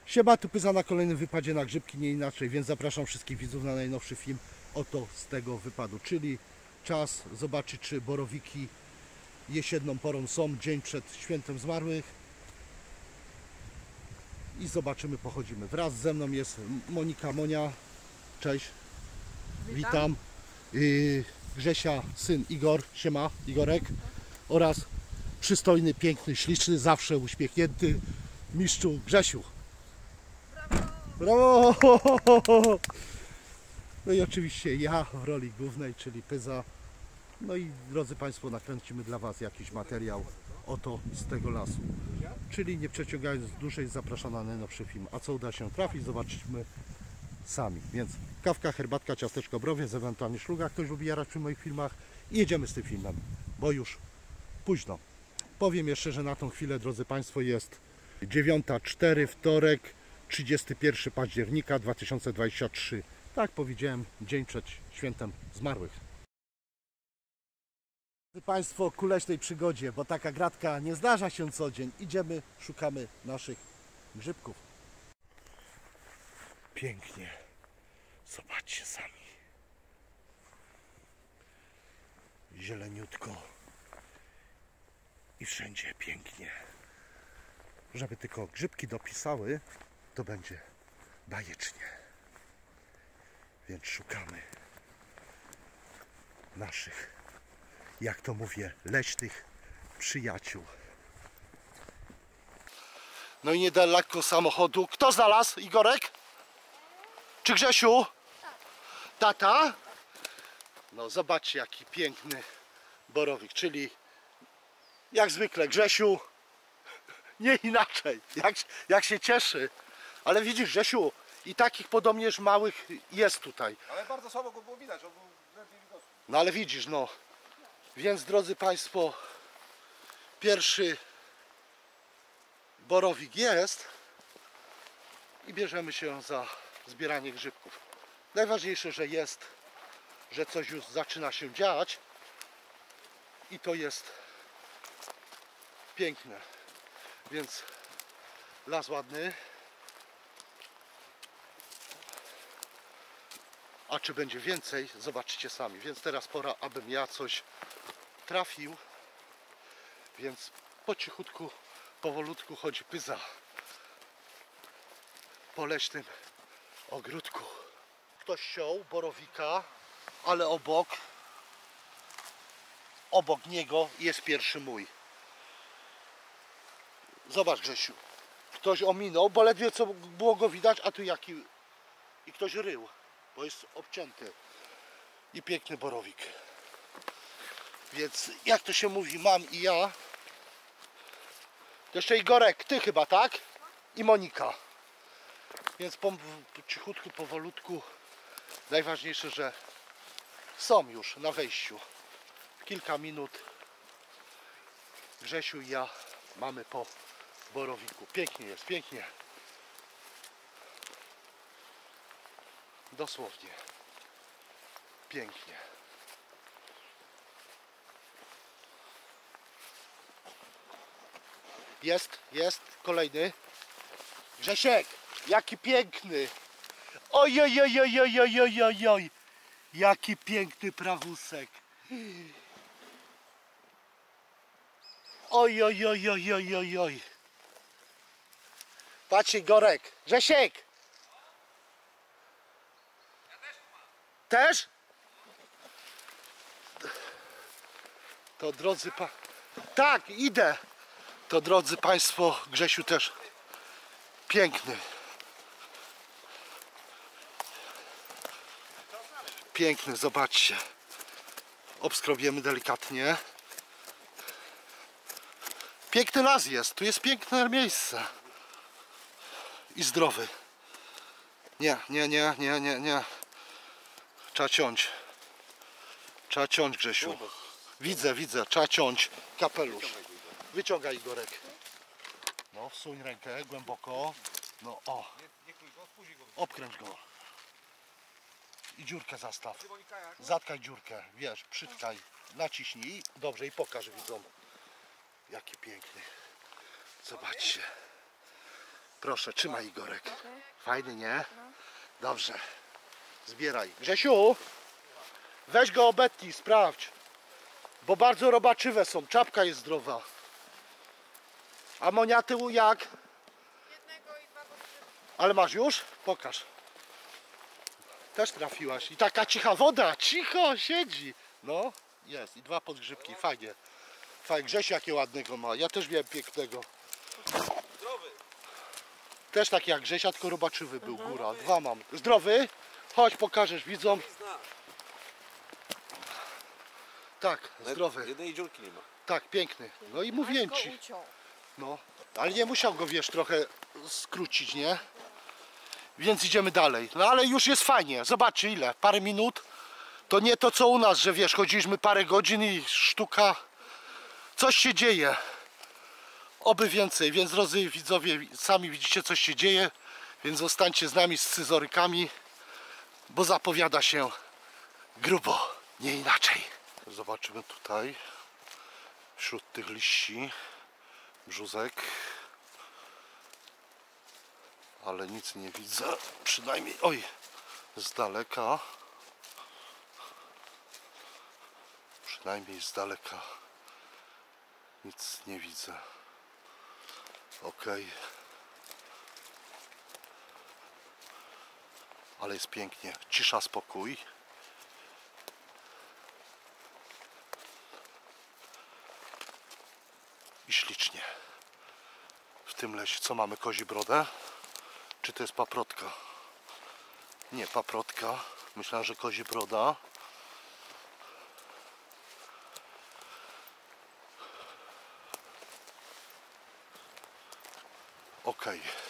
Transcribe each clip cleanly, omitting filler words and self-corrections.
Siema, tu Pyza na kolejnym wypadzie na grzybki, nie inaczej, więc zapraszam wszystkich widzów na najnowszy film oto z tego wypadu, czyli czas zobaczyć, czy borowiki jesienną porą są, dzień przed świętem zmarłych i zobaczymy, pochodzimy. Wraz ze mną jest Monika, Monia, cześć, witam. Grzesia, syn Igor, siema, Igorek, oraz przystojny, piękny, śliczny, zawsze uśmiechnięty mistrzu Grzesiu. Brawo! No i oczywiście ja w roli głównej, czyli Pyza. No i drodzy Państwo, nakręcimy dla Was jakiś materiał oto z tego lasu. Czyli nie przeciągając dłużej, zapraszam na najnowszy film. A co uda się trafić, zobaczymy sami. Więc kawka, herbatka, ciasteczko, browiec, ewentualnie szluga. Ktoś lubi jarać przy moich filmach i jedziemy z tym filmem, bo już późno. Powiem jeszcze, że na tą chwilę, drodzy Państwo, jest 9:04, wtorek, 31 października 2023. Tak powiedziałem, dzień przed świętem zmarłych. Drodzy Państwo, ku leśnej przygodzie, bo taka gratka nie zdarza się co dzień. Idziemy, szukamy naszych grzybków. Pięknie. Zobaczcie sami. Zieleniutko. I wszędzie pięknie. Żeby tylko grzybki dopisały, to będzie bajecznie. Więc szukamy naszych, jak to mówię, leśnych przyjaciół. No i niedaleko samochodu. Kto znalazł? Igorek? Czy Grzesiu? Tata? No zobaczcie, jaki piękny borowik, czyli jak zwykle Grzesiu, nie inaczej, jak się cieszy. Ale widzisz, Grzesiu, i takich podobnież małych jest tutaj. Ale bardzo słabo go było widać, on był lepiej widoczny. No ale widzisz, no. Więc drodzy Państwo, pierwszy borowik jest i bierzemy się za zbieranie grzybków. Najważniejsze, że jest, że coś już zaczyna się dziać i to jest piękne. Więc las ładny. A czy będzie więcej, zobaczycie sami. Więc teraz pora, abym ja coś trafił. Więc po cichutku, powolutku chodzi Pyza po leśnym ogródku. Ktoś siął borowika, ale obok niego jest pierwszy mój. Zobacz, Grzesiu. Ktoś ominął, bo ledwie co było go widać, a tu jaki... I ktoś rył, bo jest obcięty. I piękny borowik. Więc jak to się mówi, mam i ja. To jeszcze Igorek, ty chyba, tak? I Monika. Więc cichutku, powolutku. Najważniejsze, że są już na wejściu. Kilka minut Grzesiu i ja mamy po borowiku. Pięknie jest, pięknie. Dosłownie. Pięknie. Jest kolejny. Grzesiek, jaki piękny. Oj, oj, oj, oj, oj, oj, oj, oj, oj. Jaki piękny prawusek. Oj, oj, oj, oj, oj, oj, oj. Patrz, Igorek. Grzesiek. Też? To drodzy tak, idę. To drodzy Państwo, Grzesiu też piękny. Piękny, zobaczcie. Obskrobiemy delikatnie. Piękny las jest, tu jest piękne miejsce. I zdrowy. Nie. Trzeba ciąć. Trzeba ciąć, Grzesiu. Widzę, trzeba ciąć kapelusz. Wyciągaj, Igorek. No, wsuń rękę głęboko. No, o. Obkręć go. I dziurkę zastaw. Zatkaj dziurkę, wiesz, przytkaj. Naciśnij. Dobrze, i pokaż, widzom. Jaki piękny. Zobaczcie. Proszę, trzymaj Igorek. Okay. Fajny, nie? No. Dobrze. Zbieraj. Grzesiu, weź go obetnij, sprawdź. Bo bardzo robaczywe są, czapka jest zdrowa. Amoniaty jak? Jednego i 2 podgrzybki. Ale masz już? Pokaż. Też trafiłaś. I taka cicha woda, cicho siedzi. No, jest. I 2 podgrzybki, fajnie. Fajnie, Grzesiu jakie ładnego ma. Ja też miałem pięknego. Zdrowy. Też taki jak Grzesia, tylko robaczywy był, góra. 2 mam. Zdrowy? Chodź, pokażesz widzom. Tak, zdrowy. Jednej dziurki nie ma. Tak, piękny. No i mówiłem Aż go ci. uciął. No, ale nie musiał go, wiesz, trochę skrócić, nie? Więc idziemy dalej. No ale już jest fajnie. Zobaczcie ile, parę minut. To nie to co u nas, że wiesz, chodziliśmy parę godzin i sztuka. Coś się dzieje. Oby więcej, więc drodzy widzowie, sami widzicie coś się dzieje. Więc zostańcie z nami z scyzorykami, bo zapowiada się grubo, nie inaczej. Zobaczymy tutaj wśród tych liści brzózek, ale nic nie widzę, przynajmniej, oj, z daleka, przynajmniej z daleka nic nie widzę. Ok, ale jest pięknie, cisza, spokój. I ślicznie. W tym lesie co mamy? Kozi brodę? Czy to jest paprotka? Nie, paprotka. Myślałem, że kozi broda. Ok.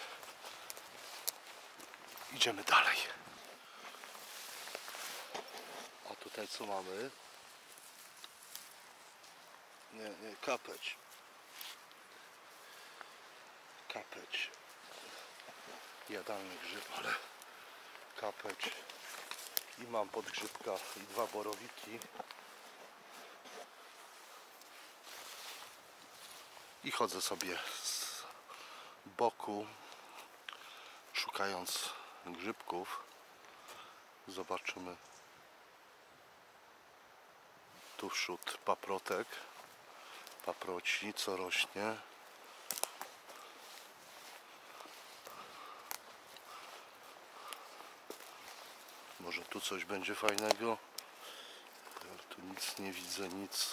Idziemy dalej. A tutaj co mamy? Nie, kapeć. Kapeć. Jadalny grzyb, ale kapeć. I mam podgrzybka i 2 borowiki. I chodzę sobie z boku, szukając grzybków. Zobaczymy tu wśród paprotek, paproci, co rośnie. Może tu coś będzie fajnego. Tu nic nie widzę, nic.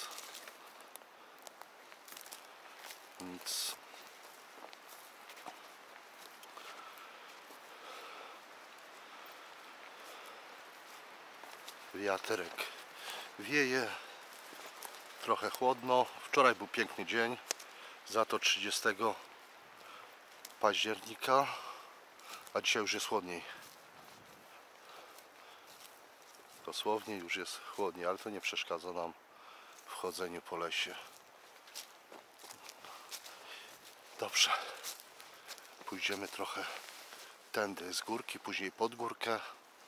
Wiaterek wieje. Trochę chłodno. Wczoraj był piękny dzień. Za to 30 października. A dzisiaj już jest chłodniej. Dosłownie już jest chłodniej, ale to nie przeszkadza nam w chodzeniu po lesie. Dobrze. Pójdziemy trochę tędy z górki, później pod górkę.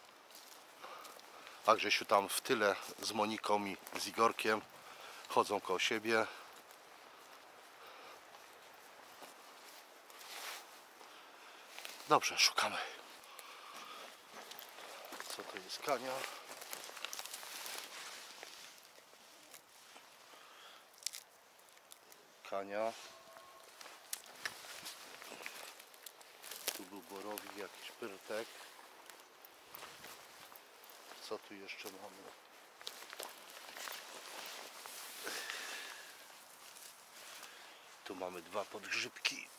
A Grzesiu tam w tyle z Moniką i z Igorkiem chodzą koło siebie. Dobrze, szukamy. Co to jest? Kania. Kania. Tu był borowik, jakiś pyrtek. Co tu jeszcze mamy? Tu mamy 2 podgrzybki.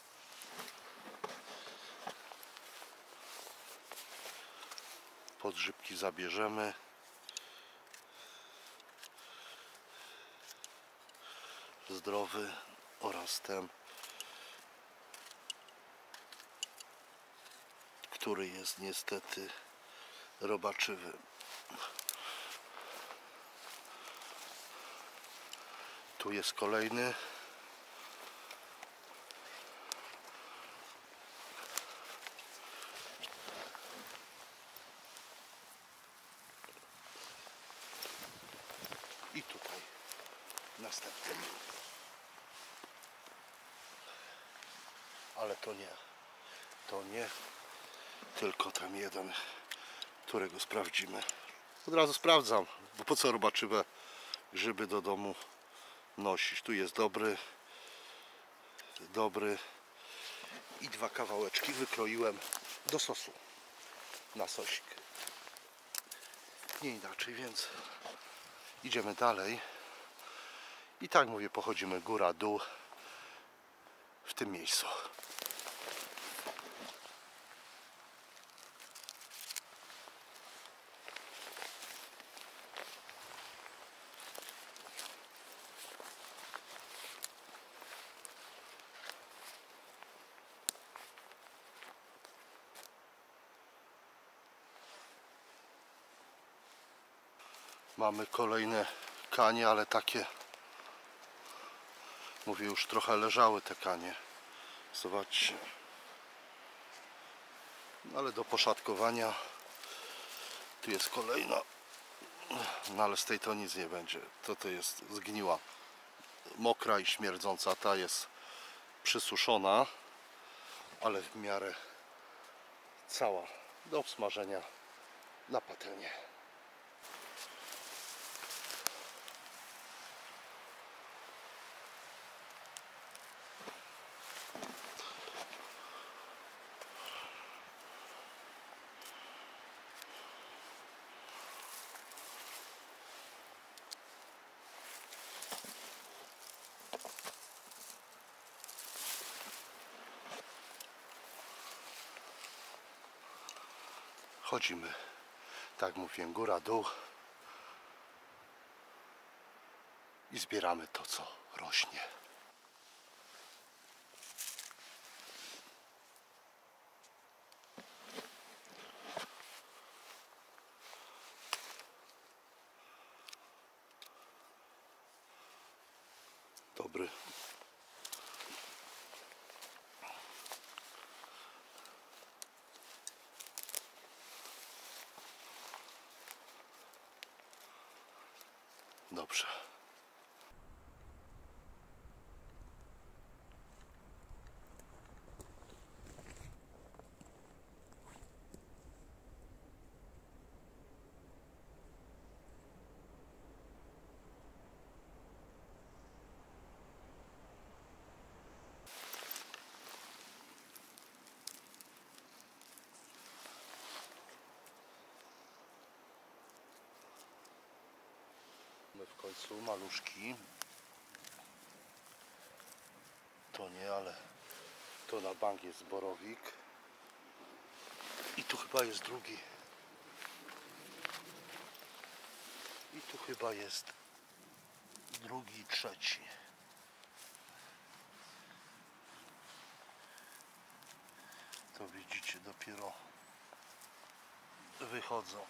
Podgrzybki zabierzemy. Zdrowy oraz ten, który jest niestety robaczywy. Tu jest kolejny. I tutaj następny. Ale to nie. to nie tylko ten jeden, którego sprawdzimy. Od razu sprawdzam, bo po co robaczywe grzyby do domu nosić. Tu jest dobry i 2 kawałeczki wykroiłem do sosu na sosik. Nie inaczej, więc idziemy dalej. I tak mówię, pochodzimy góra, dół w tym miejscu. Mamy kolejne kanie, ale takie, mówię, już trochę leżały te kanie. Zobaczcie. Ale do poszatkowania tu jest kolejna. No ale z tej to nic nie będzie. To jest zgniła, mokra i śmierdząca. Ta jest przysuszona, ale w miarę cała do obsmażenia na patelnię. Chodzimy, tak mówię, góra, dół i zbieramy to, co rośnie. Dobry. Dobrze. W końcu maluszki. To nie, ale to na bank jest borowik. I tu chyba jest drugi. I tu chyba jest drugi i trzeci. To widzicie, dopiero wychodzą.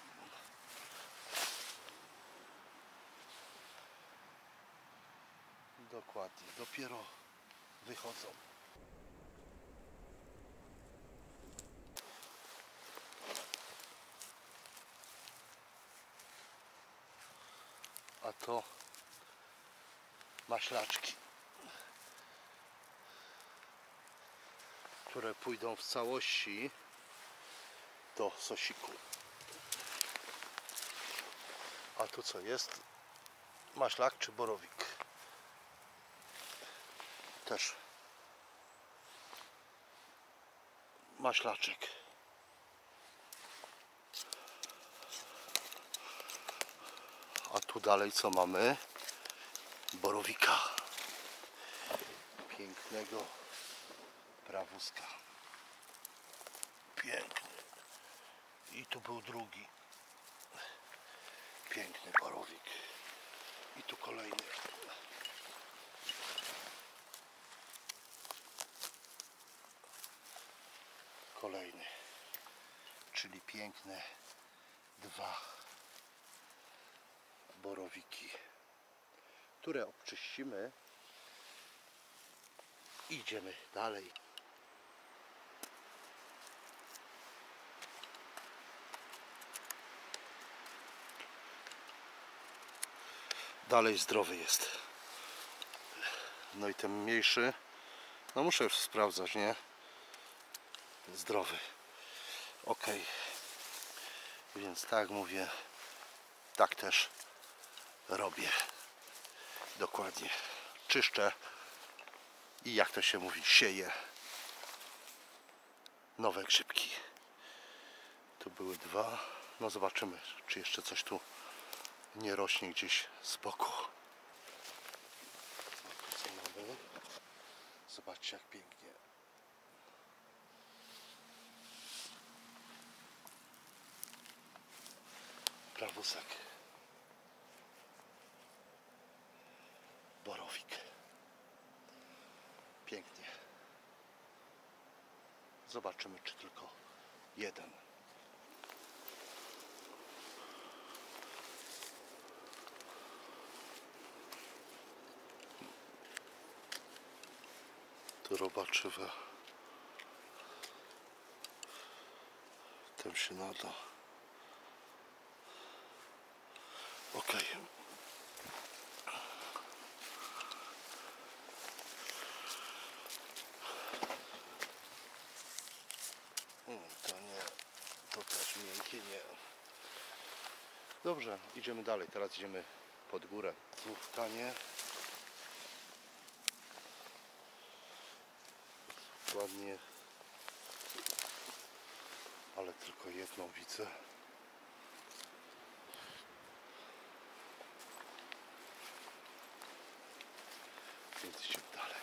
Dokładnie, dopiero wychodzą. A to maślaczki, które pójdą w całości do sosiku. A tu co jest? Maślak czy borowik? Też maślaczek. A tu dalej co mamy? Borowika. Pięknego prawuska. Piękny. I tu był drugi. Piękny borowik. I tu kolejny. Kolejny. Czyli piękne 2 borowiki, które obczyścimy i idziemy dalej. Dalej zdrowy jest. No i ten mniejszy, no muszę już sprawdzać, nie? zdrowy. Ok, więc tak mówię, tak też robię. Dokładnie. Czyszczę i jak to się mówi, sieję nowe grzybki. Tu były dwa. No zobaczymy, czy jeszcze coś tu nie rośnie gdzieś z boku. Co mamy? Zobaczcie, jak pięknie. Prawosek. Borowik. Pięknie. Zobaczymy, czy tylko jeden. Tu robaczywe. Tym się nada. Ok. To nie, to też miękkie nie. Dobrze, idziemy dalej. Teraz idziemy pod górę. Znów tanie. Ładnie. Ale tylko jedną widzę. Więc idziemy dalej.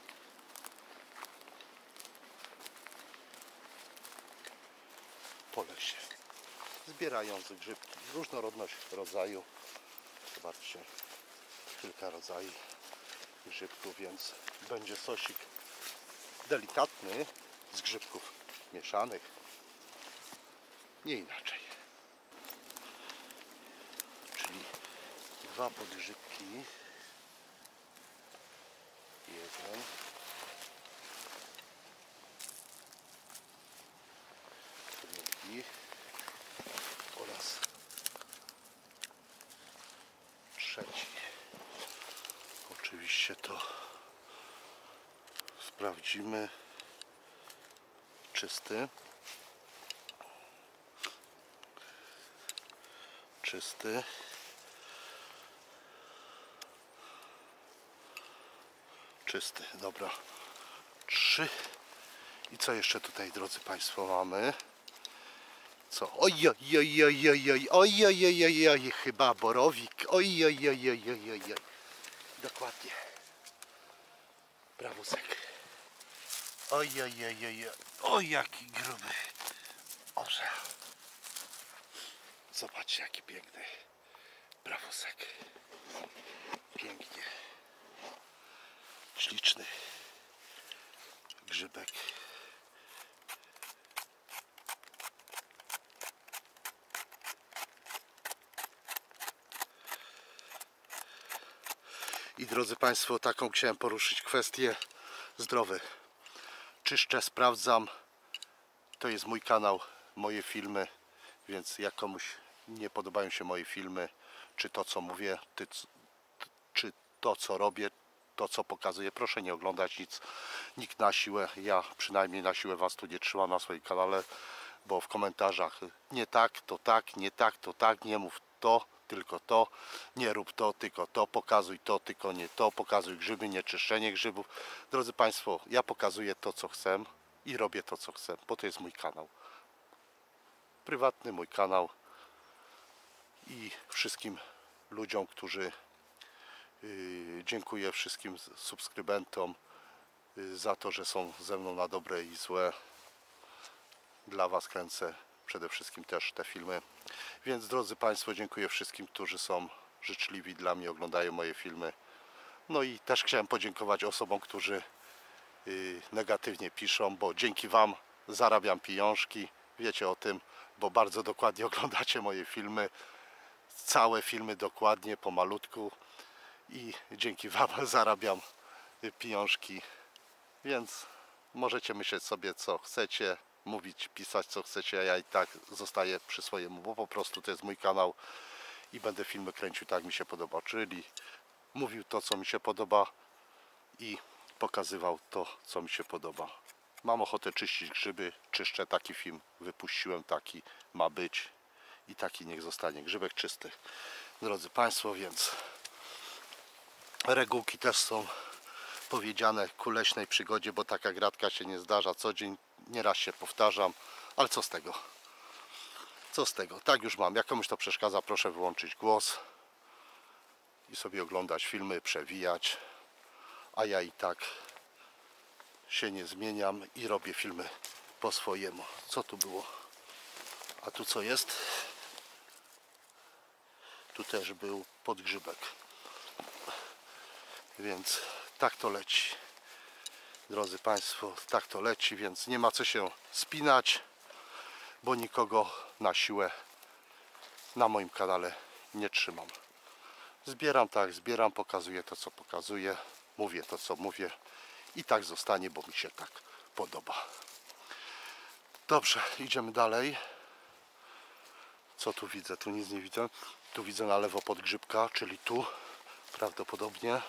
Po lesie. Zbierając grzybki. Różnorodność rodzaju. Zobaczcie. Kilka rodzajów grzybków, więc będzie sosik delikatny z grzybków mieszanych. Nie inaczej. Czyli dwa podgrzybki. Jeden. Drugi. Oraz trzeci. Oczywiście to sprawdzimy. Czysty. Czysty. Czysty, dobra. 3. I co jeszcze tutaj, drodzy Państwo, mamy? Co? Oj, chyba borowik. Oj. Dokładnie. Prawusek. Oj, oj, jaki gruby. Orze. Zobaczcie, jaki piękny prawusek. Pięknie. Śliczny grzybek. I drodzy Państwo, taką chciałem poruszyć kwestię zdrowych. Czyszczę, sprawdzam. To jest mój kanał, moje filmy, więc jak komuś nie podobają się moje filmy, czy to co mówię, czy to co robię, to co pokazuję, proszę nie oglądać nic, nikt na siłę, ja przynajmniej na siłę Was tu nie trzymam na swoim kanale, bo w komentarzach nie tak, to tak, nie tak, to tak, nie mów to, tylko to, nie rób to, tylko to, pokazuj to, tylko nie to, pokazuj grzyby, nie czyszczenie grzybów. Drodzy Państwo, ja pokazuję to co chcę i robię to co chcę, bo to jest mój kanał. Prywatny mój kanał i wszystkim ludziom, którzy dziękuję wszystkim subskrybentom za to, że są ze mną na dobre i złe. Dla Was kręcę przede wszystkim też te filmy. Więc drodzy Państwo, dziękuję wszystkim, którzy są życzliwi dla mnie, oglądają moje filmy. No i też chciałem podziękować osobom, którzy negatywnie piszą, bo dzięki Wam zarabiam pieniążki. Wiecie o tym, bo bardzo dokładnie oglądacie moje filmy. Całe filmy dokładnie, pomalutku. I dzięki Wam zarabiam pieniążki. Więc możecie myśleć sobie co chcecie, mówić, pisać co chcecie, a ja i tak zostaję przy swojemu, bo po prostu to jest mój kanał i będę filmy kręcił tak jak mi się podoba, czyli mówił to co mi się podoba i pokazywał to co mi się podoba. Mam ochotę czyścić grzyby, czyszczę, taki film wypuściłem, taki ma być i taki niech zostanie, grzybek czysty. Drodzy Państwo, więc regułki też są powiedziane ku leśnej przygodzie, bo taka gratka się nie zdarza co dzień, nieraz się powtarzam, ale co z tego? Co z tego? Tak już mam. Jak komuś to przeszkadza, proszę wyłączyć głos i sobie oglądać filmy, przewijać, a ja i tak się nie zmieniam i robię filmy po swojemu. Co tu było? A tu co jest? Tu też był podgrzybek. Więc tak to leci. Drodzy Państwo, tak to leci, więc nie ma co się spinać, bo nikogo na siłę na moim kanale nie trzymam. Zbieram tak, zbieram, pokazuję to co pokazuję, mówię to co mówię i tak zostanie, bo mi się tak podoba. Dobrze, idziemy dalej. Co tu widzę? Tu nic nie widzę. Tu widzę na lewo podgrzybka, czyli tu prawdopodobnie.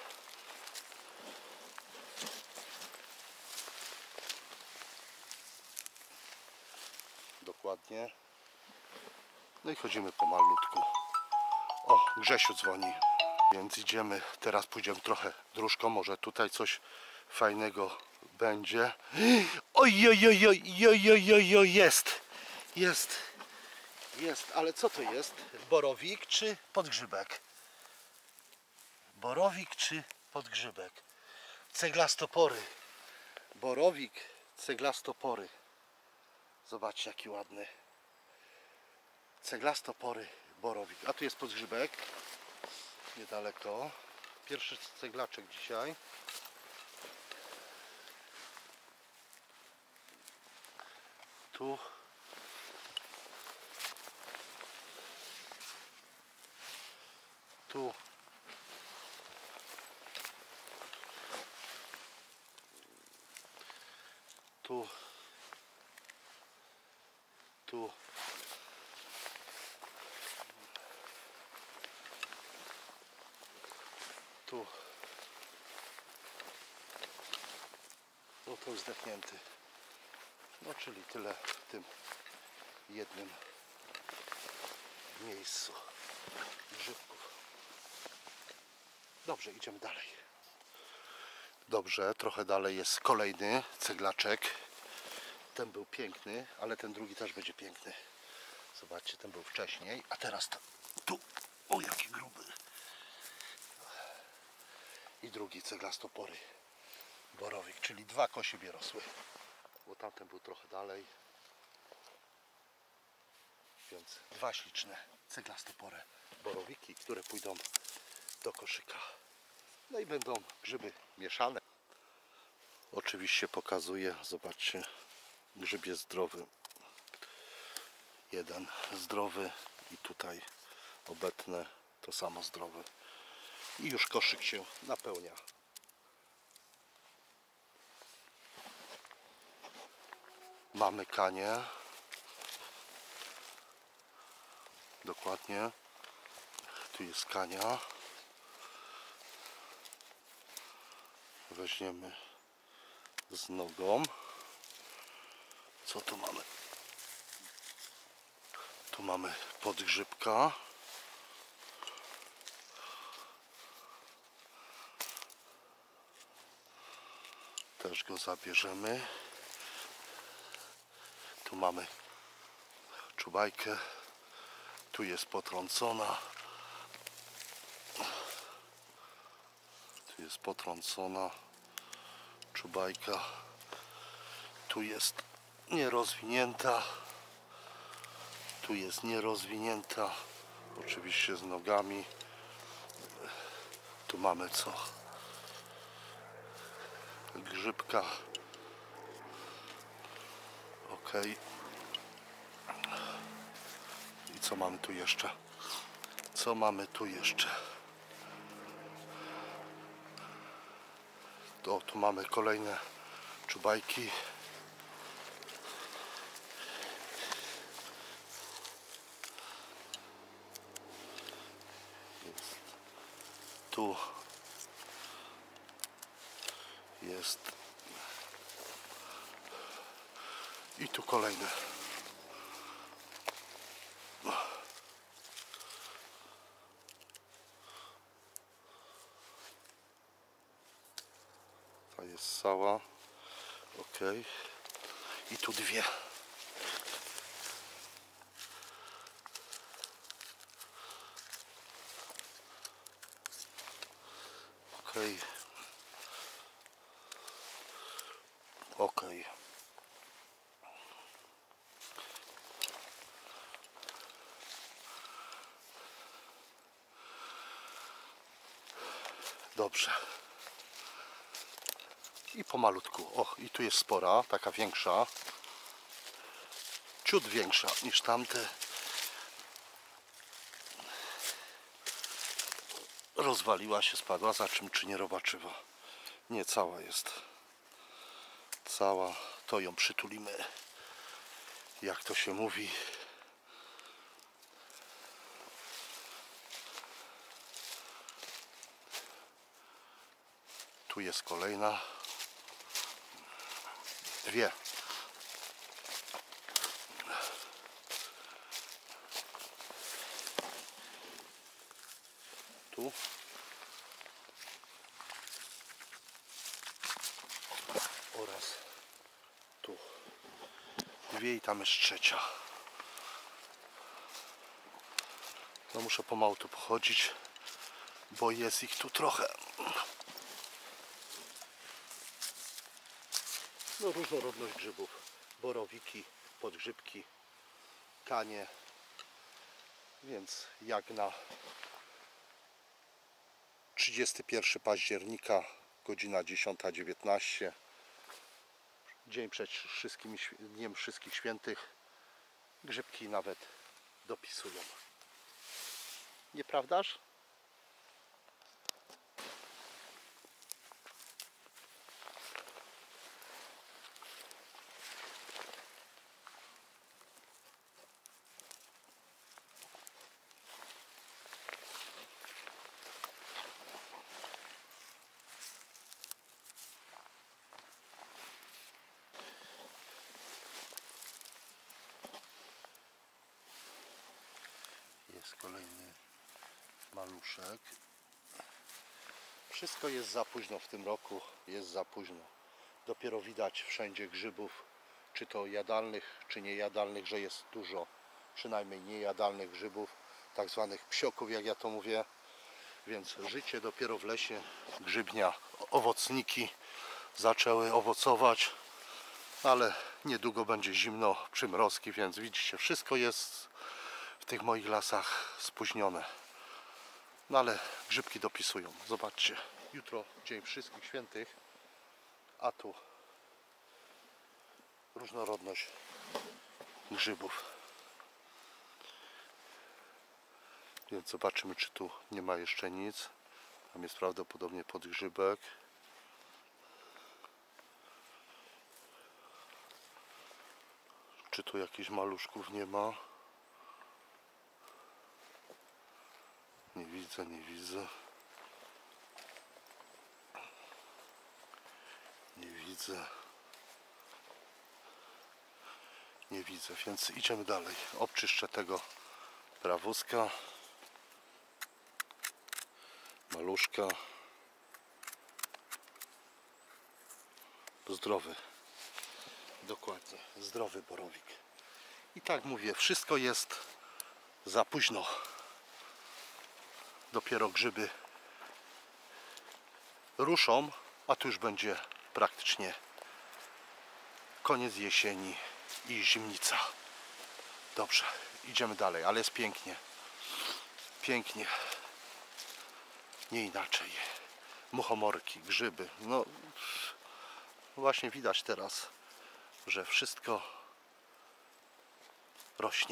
Dokładnie. No i chodzimy pomalutku. O, Grzesiu dzwoni. Więc idziemy, teraz pójdziemy trochę dróżką, może tutaj coś fajnego będzie. Oj, oj, oj, oj, oj, oj, oj, oj, jest. Jest, ale co to jest? Borowik czy podgrzybek? Borowik czy podgrzybek? Ceglastopory. Borowik, ceglastopory. Zobaczcie jaki ładny. Ceglastopory, borowik. A tu jest podgrzybek. Niedaleko. Pierwszy ceglaczek dzisiaj. Tu. Tu. Tu. Tu. Tu. No to już zdechnięty. No czyli tyle w tym jednym miejscu grzybków. Dobrze, idziemy dalej. Dobrze, trochę dalej jest kolejny ceglaczek. Ten był piękny, ale ten drugi też będzie piękny. Zobaczcie, ten był wcześniej, a teraz to, tu, o jaki gruby. I drugi ceglastopory, borowik, czyli dwa kosiebie rosły, bo tamten był trochę dalej. Więc dwa śliczne ceglastopory, borowiki, które pójdą do koszyka. No i będą grzyby mieszane. Oczywiście pokazuję, zobaczcie, grzyb jest zdrowy. Jeden zdrowy i tutaj obecne to samo zdrowy. I już koszyk się napełnia. Mamy kanie. Dokładnie. Tu jest kania. Weźmiemy z nogą. Co tu mamy? Tu mamy podgrzybka. Też go zabierzemy. Tu mamy czubajkę. Tu jest potrącona. Tu jest potrącona czubajka. Tu jest nierozwinięta. Tu jest nierozwinięta. Oczywiście z nogami. Tu mamy co? Grzybka. Ok. I co mamy tu jeszcze? Co mamy tu jeszcze? To tu mamy kolejne czubajki. Tu jest I tu kolejne. Ta jest cała. Ok. I tu dwie. Ok. Ok. Dobrze. I pomalutku. O, i tu jest spora, taka większa. Ciut większa niż tamte. Rozwaliła się, spadła. Za czym, czy nie robaczywa? Nie, cała jest. Cała. To ją przytulimy. Jak to się mówi. Tu jest kolejna. Dwie. Tu. Oraz tu. Dwie i tam jest trzecia. No muszę pomału tu pochodzić, bo jest ich tu trochę. No różnorodność grzybów. Borowiki, podgrzybki, kanie. Więc jak na 31 października, godzina 10:19, dzień przed Dniem Wszystkich Świętych, grzybki nawet dopisują. Nieprawdaż? Jest kolejny maluszek. Wszystko jest za późno w tym roku, jest za późno. Dopiero widać wszędzie grzybów, czy to jadalnych, czy niejadalnych, że jest dużo, przynajmniej niejadalnych grzybów, tak zwanych psioków, jak ja to mówię. Więc życie dopiero w lesie, grzybnia, owocniki zaczęły owocować, ale niedługo będzie zimno, przymrozki, więc widzicie, wszystko jest w tych moich lasach spóźnione. No ale grzybki dopisują. Zobaczcie, jutro Dzień Wszystkich Świętych, a tu różnorodność grzybów. Więc zobaczymy, czy tu nie ma jeszcze nic. Tam jest prawdopodobnie podgrzybek. Czy tu jakichś maluszków nie ma? Nie widzę, nie widzę. Nie widzę. Nie widzę, więc idziemy dalej. Obczyszczę tego prawuska. Maluszka. Zdrowy. Dokładnie. Zdrowy borowik. I tak mówię, wszystko jest za późno. Dopiero grzyby ruszą, a tu już będzie praktycznie koniec jesieni i zimnica. Dobrze, idziemy dalej, ale jest pięknie. Pięknie. Nie inaczej. Muchomorki, grzyby. No właśnie widać teraz, że wszystko rośnie.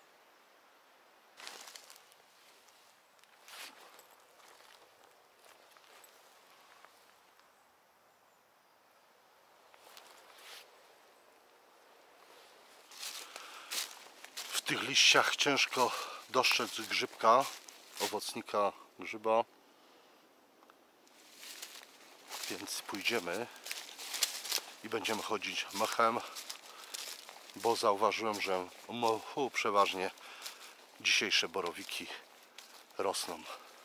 W tych liściach ciężko dostrzec grzybka, owocnika grzyba, więc pójdziemy i będziemy chodzić mechem bo zauważyłem, że przeważnie dzisiejsze borowiki rosną.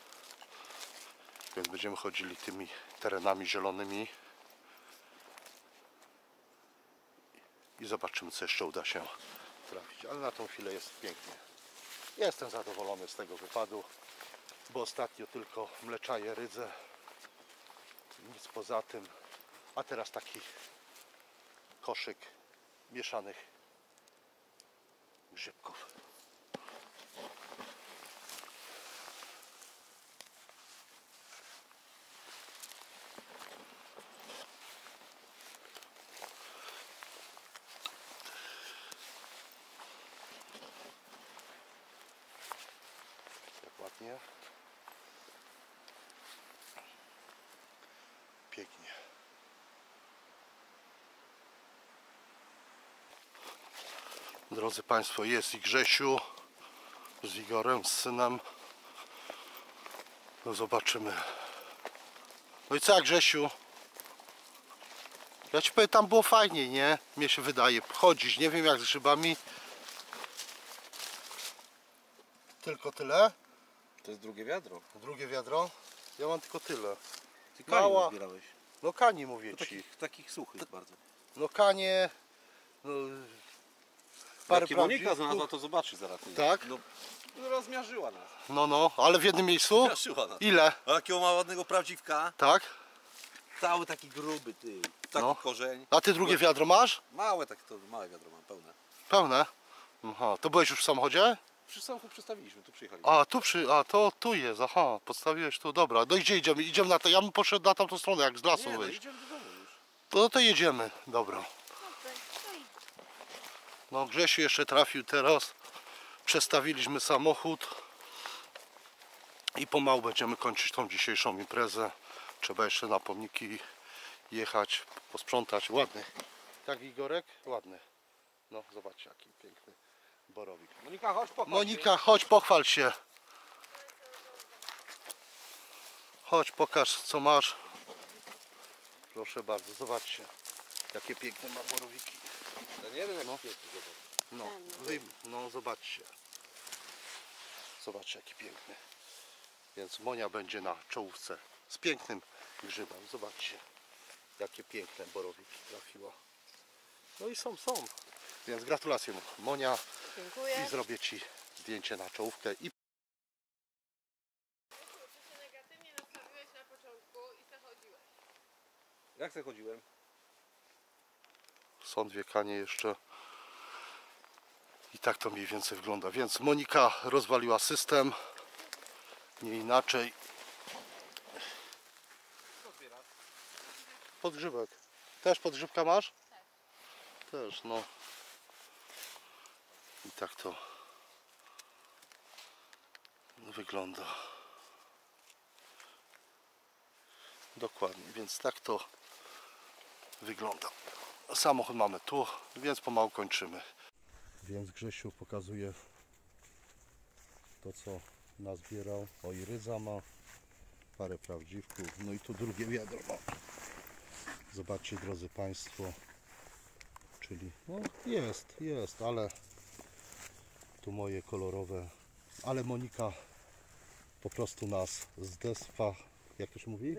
Więc będziemy chodzili tymi terenami zielonymi i zobaczymy, co jeszcze uda się trafić. Ale na tą chwilę jest pięknie. Jestem zadowolony z tego wypadu, bo ostatnio tylko mleczaje rydzę, nic poza tym, a teraz taki koszyk mieszanych grzybków. Jak ładnie. Pięknie. Drodzy Państwo, jest i Grzesiu z Igorem, z synem. No zobaczymy. No i co, Grzesiu? Ja ci powiem, tam było fajniej, nie? Mnie się wydaje. Chodzić, nie wiem jak z grzybami. Tylko tyle? To jest drugie wiadro. Drugie wiadro? Ja mam tylko tyle. Ty kani Mała. zbierałeś. No kanie mówię To ci. takich suchych bardzo. No kanie. No, parę Jakie Monika prawdziwków. znalazła, to zobaczy zaraz. Tak? No, rozmiarzyła nas. No, ale w jednym miejscu? Zmiażdżyła nas. Ile? A jakiego ma ładnego prawdziwka. Tak? Cały taki gruby, ty. Taki No. korzeń. A ty drugie wiadro masz? Małe, tak to małe wiadro mam, pełne. Pełne? Aha, to byłeś już w samochodzie? Przy samochód przystawiliśmy, tu przyjechaliśmy. To tu jest, aha, podstawiłeś tu, dobra. No gdzie idziemy? Idziemy na to, ja bym poszedł na tamtą stronę, jak z lasu Nie, no wyjść. idziemy do domu już. To jedziemy, dobra. No Grzesiu jeszcze trafił teraz. Przestawiliśmy samochód i pomału będziemy kończyć tą dzisiejszą imprezę. Trzeba jeszcze na pomniki jechać, posprzątać. Ładny. Tak, Igorek? Ładny. No zobaczcie, jaki piękny borowik. Monika, chodź pochwal Monika, chodź, pochwal się. Chodź, pokaż, co masz. Proszę bardzo, zobaczcie, jakie piękne ma borowiki. Ja nie wiem jak No. piękny, zobacz. No zobaczcie. Zobaczcie, jaki piękny. Więc Monia będzie na czołówce z pięknym grzybem. Zobaczcie, jakie piękne borowiki trafiło. No i są. Więc gratulacje Monia. Dziękuję. I zrobię ci zdjęcie na czołówkę i Ty się negatywnie nastawiłeś na początku i zachodziłeś. Jak se chodziłem? są dwie kanie jeszcze. I tak to mniej więcej wygląda. Więc Monika rozwaliła system. Nie inaczej. Podgrzybek. Też podgrzybka masz? Tak. Też, no. I tak to wygląda. Dokładnie, więc tak to wygląda. Samochód mamy tu, więc pomału kończymy. Więc Grzesiu pokazuje to, co nazbierał. O, i rydza ma, parę prawdziwków, no i tu drugie wiadro ma. Zobaczcie, drodzy Państwo, czyli no jest, ale tu moje kolorowe, ale Monika po prostu nas zdespa, jak to się mówi?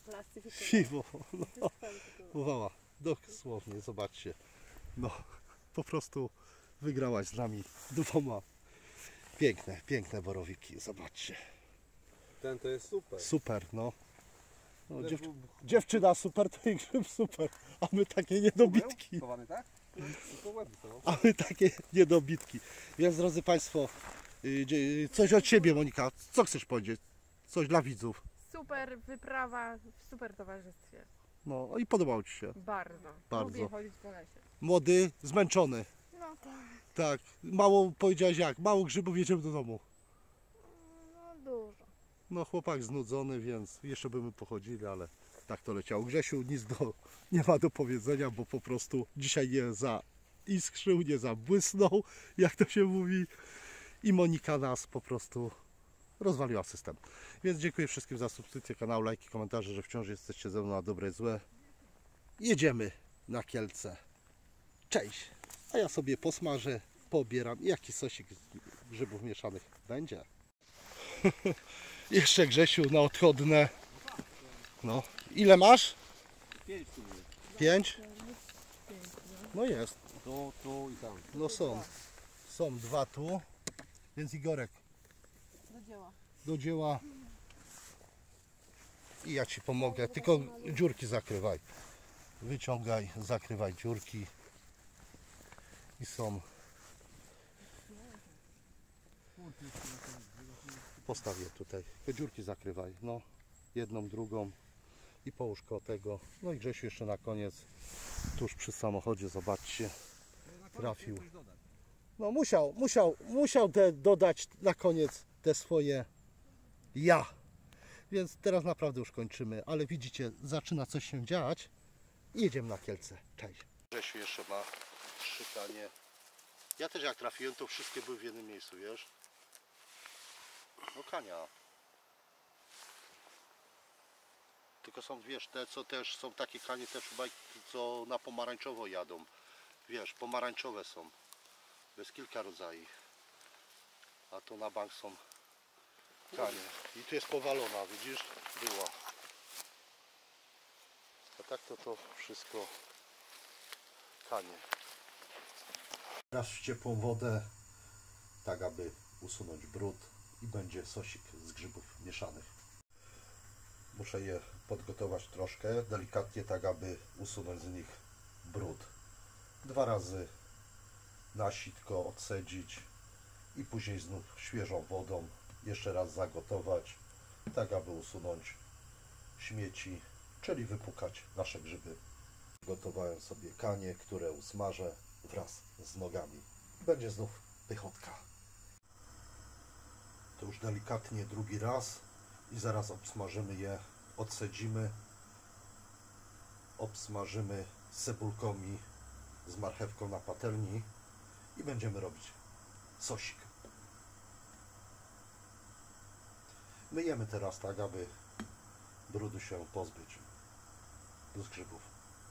Siwowała, dosłownie, zobaczcie, no po prostu wygrałaś z nami dwoma. Piękne borowiki, zobaczcie. Ten to jest super. Super, no. Dziewczyna super, to i grzyb super, a my takie niedobitki. Schowany, tak? To ładnie to. A my takie niedobitki. Więc drodzy Państwo, coś od Ciebie, Monika, co chcesz powiedzieć? Coś dla widzów. Super wyprawa w super towarzystwie. No i podobało Ci się. Bardzo. Bardzo. Lubię chodzić po lesie. Młody, zmęczony. No tak. Tak, mało powiedziałeś jak, mało grzybów, jedziemy do domu. No dużo. No chłopak znudzony, więc jeszcze byśmy pochodzili, ale tak to leciało. Grzesiu nic nie ma do powiedzenia, bo po prostu dzisiaj nie zaiskrzył, nie zabłysnął, jak to się mówi. I Monika nas po prostu rozwaliła system. Więc dziękuję wszystkim za subskrypcję kanału, lajki, komentarze, że wciąż jesteście ze mną na dobre i złe. Jedziemy na Kielce. Cześć! A ja sobie posmażę, pobieram i jaki sosik z grzybów mieszanych będzie. Jeszcze Grzesiu na odchodne. No, ile masz? 5 w sumie. 5? No jest. Tu i tam. No są. Są 2 tu. Więc Igorek, Do dzieła. do dzieła. I ja Ci pomogę. Tylko dziurki zakrywaj. Wyciągaj, zakrywaj dziurki. I są. Postawię tutaj. Te dziurki zakrywaj. No, jedną, drugą. I połóż koło tego. No i Grzesiu jeszcze na koniec. Tuż przy samochodzie, zobaczcie. Trafił. No musiał dodać na koniec te swoje ja. Więc teraz naprawdę już kończymy, ale widzicie, zaczyna coś się dziać i jedziemy na Kielce. Cześć. Grzesiu jeszcze ma szykanie. Ja też jak trafiłem, to wszystkie były w jednym miejscu, wiesz? No kania. Tylko są, wiesz, te co też są takie kanie też chyba, co na pomarańczowo jadą. Wiesz, pomarańczowe są. Jest kilka rodzajów. A to na bank są kanie. I tu jest powalona, widzisz? Była. A tak to wszystko kanie. Teraz w ciepłą wodę, tak aby usunąć brud i będzie sosik z grzybów mieszanych. Muszę je podgotować troszkę, delikatnie, tak aby usunąć z nich brud. 2 razy na sitko odcedzić i później znów świeżą wodą jeszcze raz zagotować, tak aby usunąć śmieci, czyli wypukać nasze grzyby. Gotowałem sobie kanie, które usmażę wraz z nogami. Będzie znów pychotka. To już delikatnie drugi raz i zaraz obsmażymy je, odsadzimy, obsmażymy z cebulkami, z marchewką na patelni i będziemy robić sosik. Myjemy teraz tak, aby brudu się pozbyć z grzybów.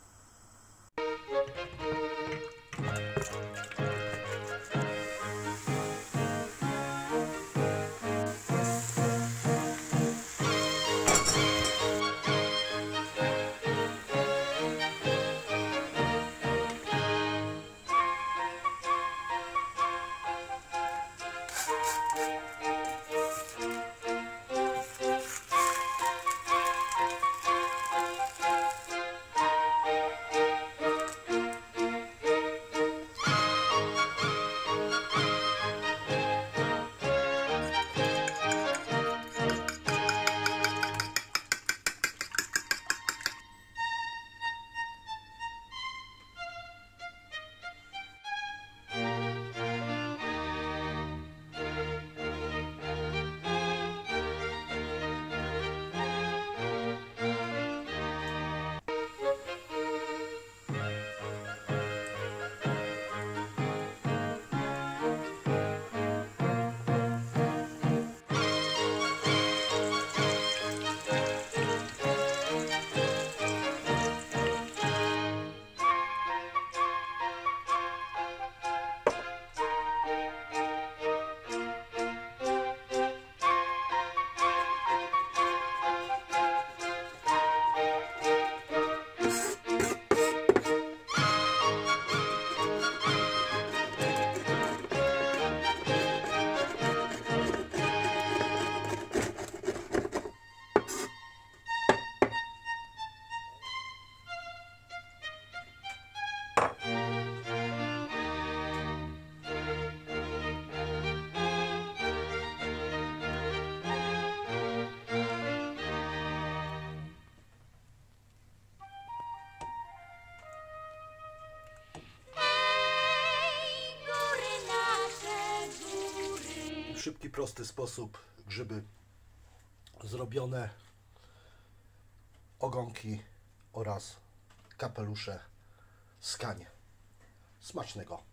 W szybki, prosty sposób grzyby zrobione, ogonki oraz kapelusze z kanie. Smacznego!